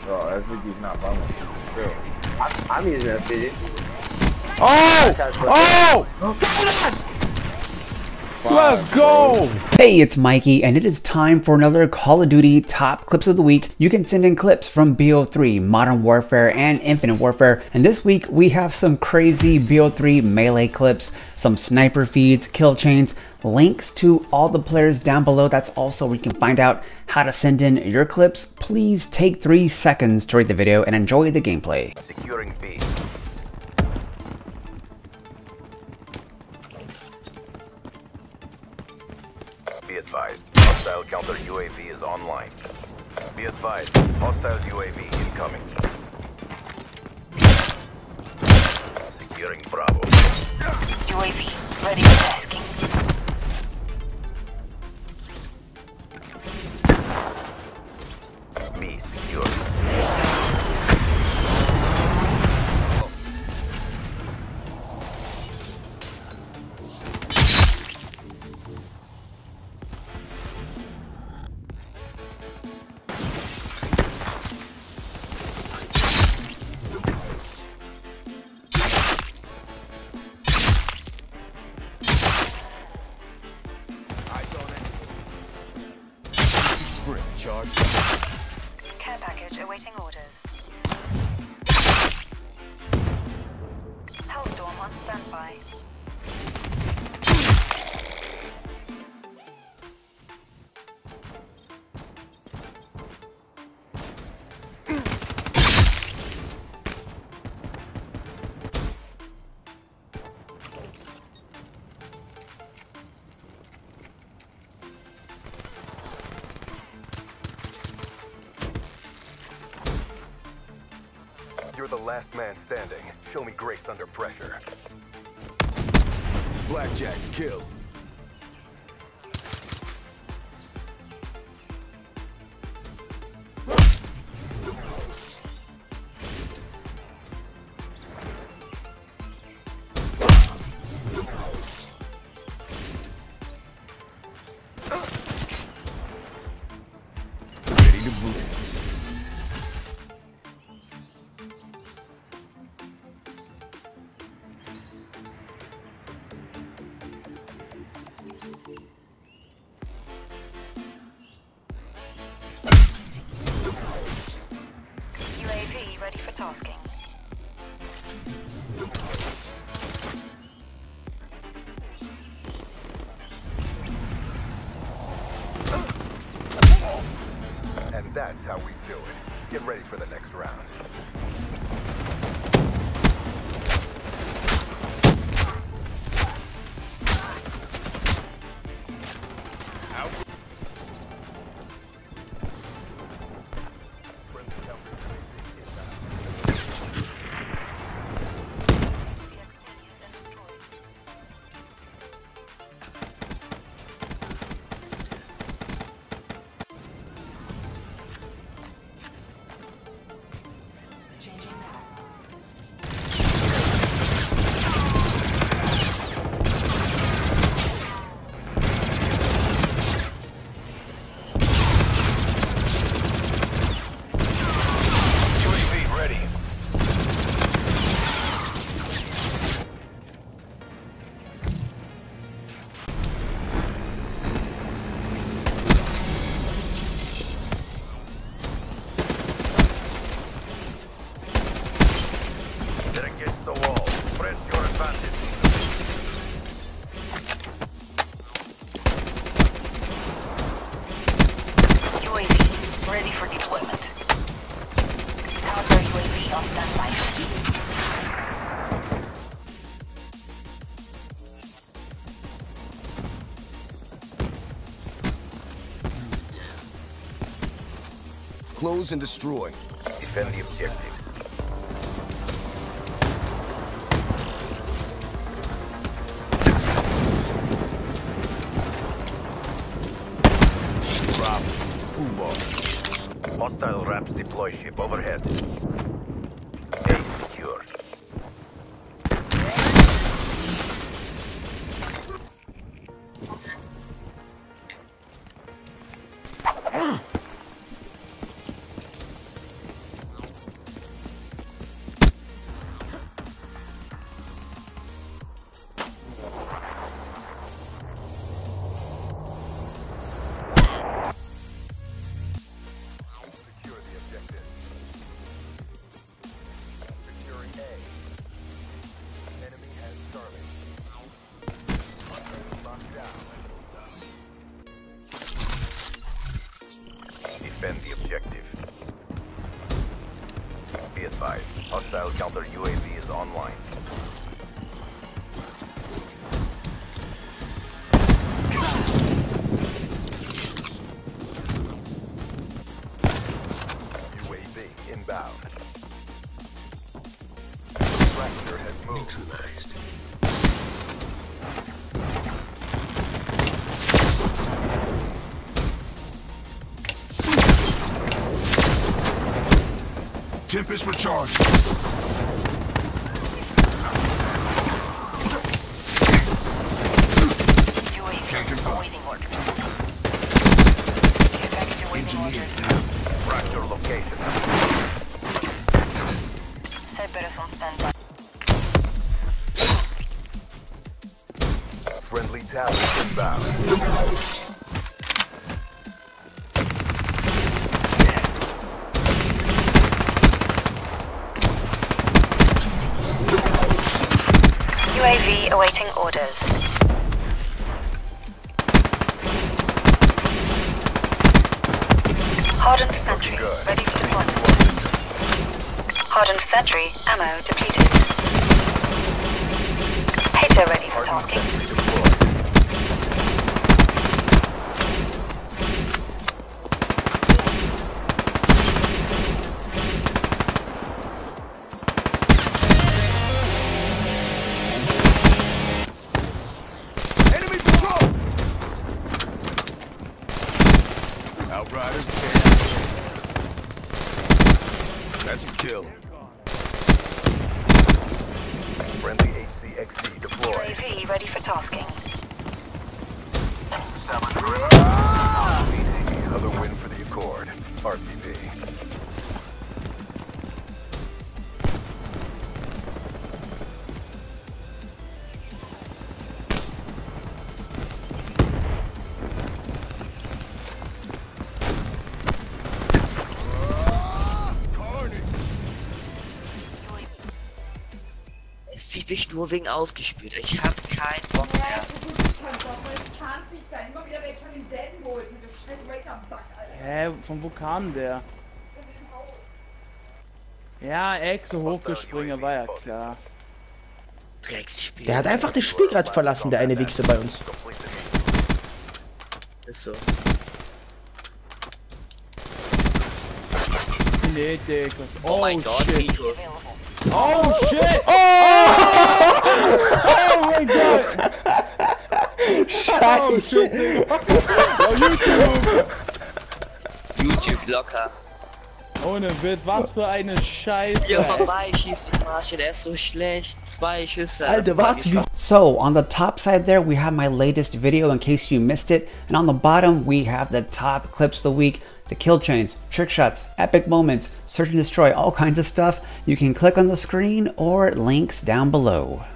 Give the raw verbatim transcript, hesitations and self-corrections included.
Bro, S V G's not bumming. Still. I, I'm using S V G. Oh! Oh! Let's go! Hey, it's Mikey, and it is time for another Call of Duty Top Clips of the Week. You can send in clips from B O three, Modern Warfare, and Infinite Warfare. And this week, we have some crazy B O three melee clips, some sniper feeds, kill chains, links to all the players down below. That's also where you can find out how to send in your clips. Please take three seconds to read the video and enjoy the gameplay. Securing B. Be advised, hostile counter U A V is online. Be advised, hostile U A V incoming. Securing Bravo. U A V ready for tasking. B secure. Charge. Care package awaiting orders. Hellstorm on standby. You're the last man standing. Show me grace under pressure. Blackjack, kill. Ready to blitz. U A V ready for tasking. And that's how we do it. Get ready for the next round. Against the wall. Press your advantage. U A V ready for deployment. Counter U A V on standby. Close and destroy. Defend the objectives. Drop. Football. Hostile ramps deploy ship overhead. A secure. advised. Hostile counter U A V is online. U A V inbound. Fracture has moved. Neutralized. Tempest recharged. U A V awaiting orders. Care package awaiting orders. Fracture location. Cerberus on standby. Friendly talent inbound. U A V awaiting orders. Hardened sentry, ready for deployment. Hardened sentry, ammo depleted. Hater ready for tasking. Enemy patrol! Outriders. That's a kill. Friendly H C X D U A deployed. V ready for tasking. Another win for the Accord. R T B. Es zieht mich nur wegen aufgespielt. Ich hab keinen Bock Ja, mehr. so gut, ich kann doch, weil es kann nicht sein. Immer wieder werde ich schon denselben geholt mit dem scheiß Wake-up-Bug, Alter. Hä, von wo kam der? Ja, Ex so hochgesprungen, war ja klar. Drecksspiel. Der hat einfach das Spiel gerade verlassen, der eine Wichser bei uns. Ist so. Nee, Digga. Oh, mein Gott, shit. Rico. Oh shit! Oh! Oh mein Gott! Oh shit, Digga. Oh, YouTube! YouTube locker. Ohne Witz, was für eine Scheiße. Ja, vorbei, schießt die Marsche, der ist so schlecht. Zwei Schüsse. Alter, warte, wie... So on the top side there, we have my latest video in case you missed it. And on the bottom, we have the top clips of the week, the kill chains, trick shots, epic moments, search and destroy, all kinds of stuff. You can click on the screen or links down below.